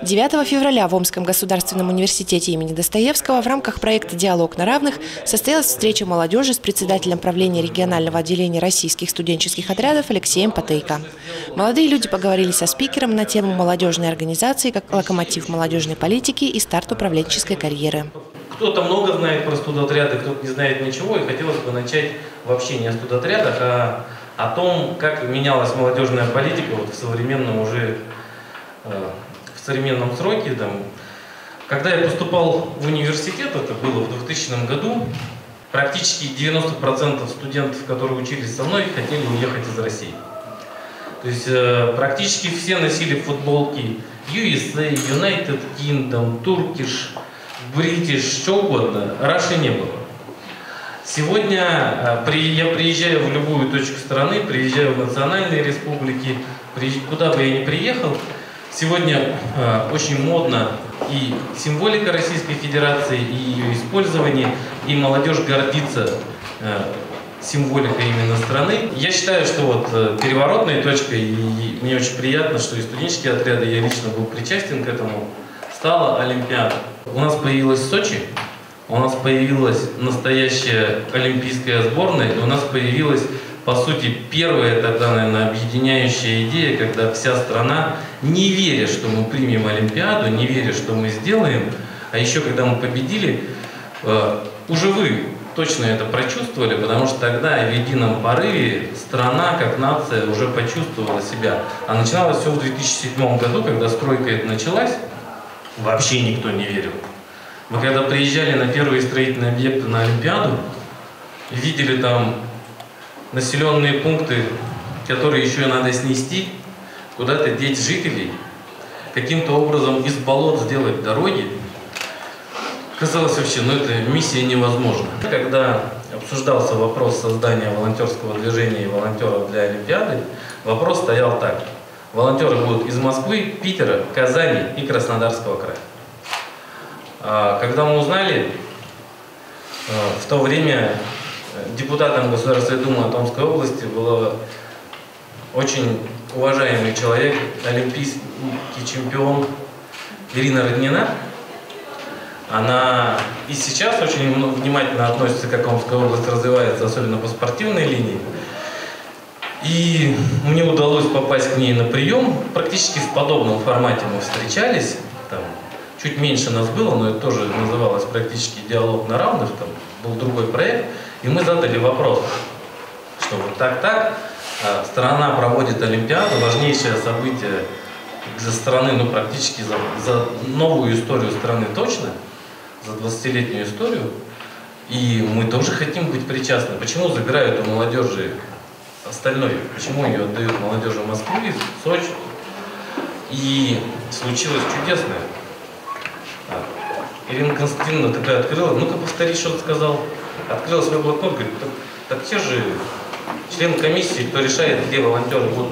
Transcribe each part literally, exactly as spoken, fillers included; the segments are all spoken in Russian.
девятого февраля в Омском государственном университете имени Достоевского в рамках проекта «Диалог на равных» состоялась встреча молодежи с председателем правления регионального отделения российских студенческих отрядов Алексеем Патейко. Молодые люди поговорили со спикером на тему молодежной организации как локомотив молодежной политики и старт управленческой карьеры. Кто-то много знает про студотряды, кто-то не знает ничего, и хотелось бы начать вообще не о студотрядах, а о том, как менялась молодежная политика вот в современном уже в современном сроке. Там, когда я поступал в университет, это было в двухтысячном году, практически девяносто процентов студентов, которые учились со мной, хотели уехать из России. То есть э, практически все носили футболки ю эс эй, United Kingdom, Turkish, British, что угодно. Russia не было. Сегодня э, при, я приезжаю в любую точку страны, приезжаю в национальные республики, приезж... куда бы я ни приехал. Сегодня э, очень модно и символика Российской Федерации, и ее использование, и молодежь гордится э, символикой именно страны. Я считаю, что вот э, переворотной точкой, и, и мне очень приятно, что и студенческие отряды, я лично был причастен к этому, стала Олимпиада. У нас появилась Сочи, у нас появилась настоящая олимпийская сборная, и у нас появилась, по сути, первая тогда, наверное, объединяющая идея, когда вся страна, не веря, что мы примем Олимпиаду, не веря, что мы сделаем, а еще когда мы победили, э, уже вы точно это прочувствовали, потому что тогда в едином порыве страна, как нация, уже почувствовала себя. А начиналось все в две тысячи седьмом году, когда стройка эта началась, вообще никто не верил. Мы когда приезжали на первые строительные объекты на Олимпиаду, видели там населенные пункты, которые еще надо снести, куда-то деть жителей, каким-то образом из болот сделать дороги. Казалось вообще, ну это миссия невозможна. Когда обсуждался вопрос создания волонтерского движения и волонтеров для Олимпиады, вопрос стоял так. Волонтеры будут из Москвы, Питера, Казани и Краснодарского края. Когда мы узнали, в то время депутатом Государственной Думы Томской области был очень уважаемый человек, олимпийский чемпион Ирина Роднина. Она и сейчас очень внимательно относится, как Омская область развивается, особенно по спортивной линии. И мне удалось попасть к ней на прием. Практически в подобном формате мы встречались. Там чуть меньше нас было, но это тоже называлось практически «Диалог на равных». Там был другой проект. И мы задали вопрос, что вот так-так, страна проводит Олимпиаду, важнейшее событие для страны, ну практически за, за новую историю страны точно, за двадцатилетнюю историю. И мы тоже хотим быть причастны. Почему забирают у молодежи остальное? Почему ее отдают молодежи Москвы, Сочи? И случилось чудесное. Ирина Константиновна такая открыла, ну-ка повтори, что ты сказал. Открыла свой блокнот, говорит, так, так те же члены комиссии, кто решает, где волонтеры будут.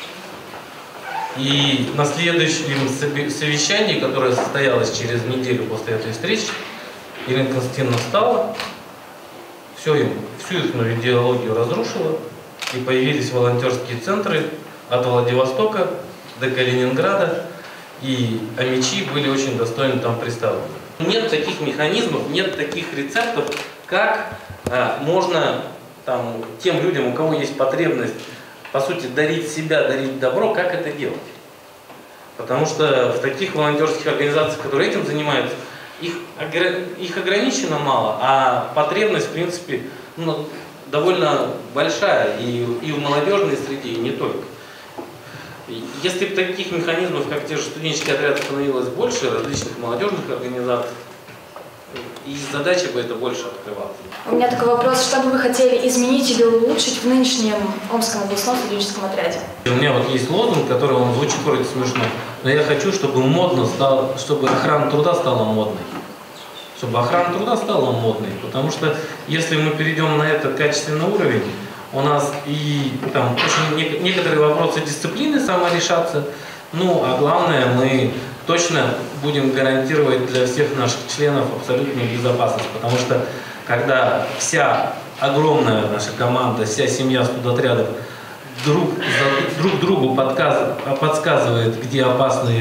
И на следующем совещании, которое состоялось через неделю после этой встречи, Ирина Константиновна встала, все им, всю их идеологию разрушила, и появились волонтерские центры от Владивостока до Калининграда, и омичи были очень достойно там представлены. Нет таких механизмов, нет таких рецептов, как а, можно там, тем людям, у кого есть потребность, по сути, дарить себя, дарить добро, как это делать. Потому что в таких волонтерских организациях, которые этим занимаются, их, их ограничено мало, а потребность, в принципе, ну, довольно большая и, и в молодежной среде, и не только. Если бы таких механизмов, как те же студенческие отряды, становилось больше, различных молодежных организаций, и задача бы это больше открывалась. У меня такой вопрос, что бы вы хотели изменить или улучшить в нынешнем Омском областном студенческом отряде? У меня вот есть лозунг, который он звучит вроде смешно, но я хочу, чтобы модно стало, чтобы охрана труда стала модной. Чтобы охрана труда стала модной, потому что если мы перейдем на этот качественный уровень, у нас и там очень некоторые вопросы дисциплины саморешатся, ну а главное, мы точно будем гарантировать для всех наших членов абсолютную безопасность, потому что когда вся огромная наша команда, вся семья студотрядов друг, друг другу подсказывает, где опасные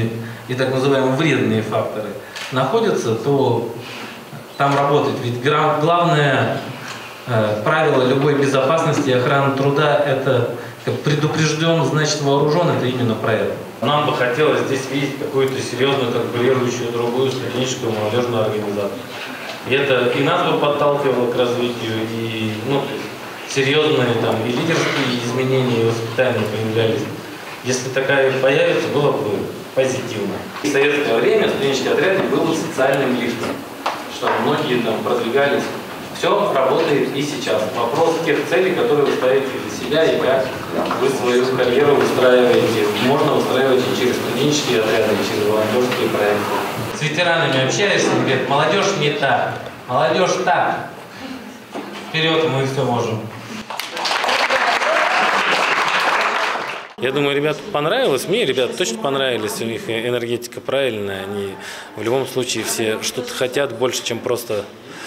и так называемые вредные факторы находятся, то там работает. Ведь главное э, правило любой безопасности и охраны труда – это предупрежден, значит вооружен, это именно про это. Нам бы хотелось здесь видеть какую-то серьезную конкурирующую другую студенческую молодежную организацию. И это и нас бы подталкивало к развитию, и ну, серьезные там и лидерские изменения, и воспитания появлялись. Если такая появится, было бы позитивно. В советское время студенческий отряд был социальным лифтом, что многие там продвигались. Все работает и сейчас. Вопрос тех целей, которые вы ставите для себя и как вы свою карьеру устраиваете. Можно устраивать и через студенческие отряды, и через волонтерские проекты. С ветеранами общаешься, они говорят, молодежь не так, молодежь так. Вперед, мы все можем. Я думаю, ребят понравилось. Мне ребят точно понравились. У них энергетика правильная. Они в любом случае все что-то хотят больше, чем просто...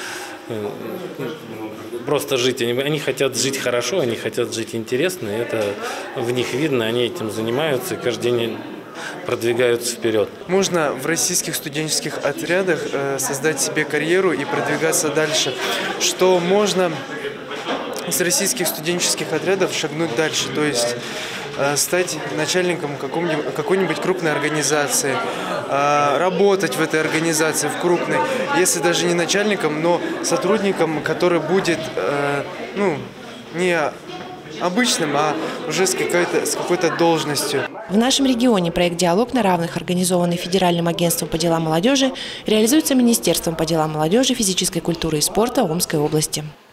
просто жить. Они, они хотят жить хорошо, они хотят жить интересно, и это в них видно, они этим занимаются и каждый день продвигаются вперед. Можно в российских студенческих отрядах э, создать себе карьеру и продвигаться дальше, что можно с российских студенческих отрядов шагнуть дальше, то есть э, стать начальником какой-нибудь крупной организации, э, работать в этой организации, в крупной, если даже не начальником, но сотрудником, который будет э, ну, не обычным, а уже с какой-то с какой-то должностью. В нашем регионе проект «Диалог на равных», организованный Федеральным агентством по делам молодежи, реализуется Министерством по делам молодежи, физической культуры и спорта Омской области.